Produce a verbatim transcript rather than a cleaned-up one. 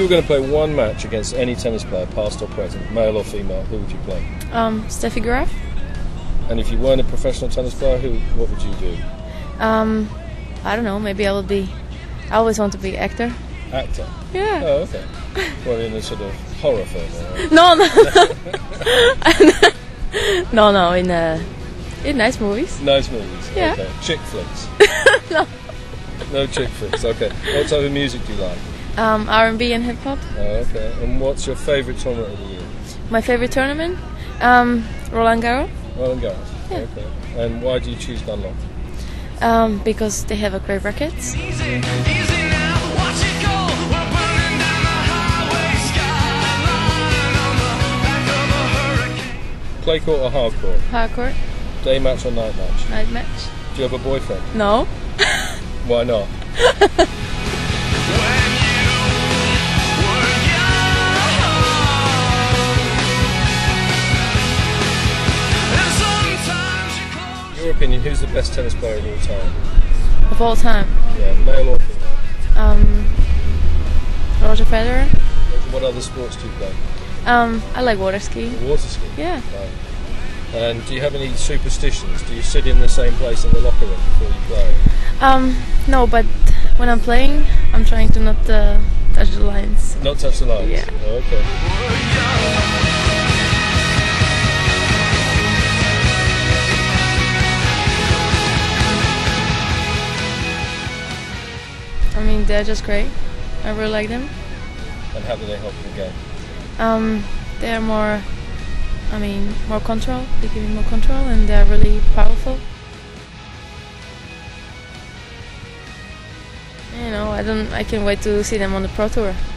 you were going to play one match against any tennis player, past or present, male or female, who would you play? Um, Steffi Graf. And if you weren't a professional tennis player, who? What would you do? Um, I don't know. Maybe I would be. I always want to be actor. Actor? Yeah. Oh, okay. Well, in a sort of horror film, or... No, no, no, no. In uh, in nice movies. Nice movies. Yeah. Okay. Chick flicks. No. No chick flicks. Okay. What type of music do you like? Um, R and B and hip hop. Oh, okay. And what's your favourite tournament of the year? My favorite tournament, um, Roland Garros. Roland Garros. Yeah. Okay. And why do you choose Dunlop? Um, because they have a great rackets. Easy, easy now, watch it go. We're burning down the highway skyline on the back of a hurricane. Clay court or hard court? Hard court, Day match or night match? night match. Do you have a boyfriend? No. Why not? When you were young, and sometimes you close. In your opinion, who's the best tennis player of all time? Of all time, Yeah, male or female? um, Roger Federer. What other sports do you play? Um, I like water skiing. Water ski. Yeah. Right. And do you have any superstitions? Do you sit in the same place in the locker room before you play? Um, no, but when I'm playing, I'm trying to not uh, touch the lines. Not touch the lines? Yeah. Oh, okay. I mean, they're just great. I really like them. And how do they help in the game? Um, they're more, I mean, more control. They give me more control, and they're really powerful. You know, I don't. I can't wait to see them on the Pro Tour.